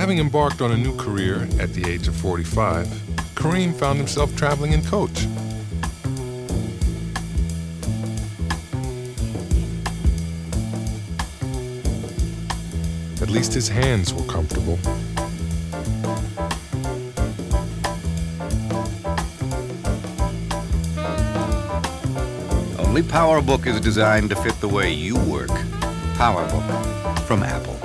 Having embarked on a new career at the age of 45, Kareem found himself traveling in coach. At least his hands were comfortable. Only PowerBook is designed to fit the way you work. PowerBook from Apple.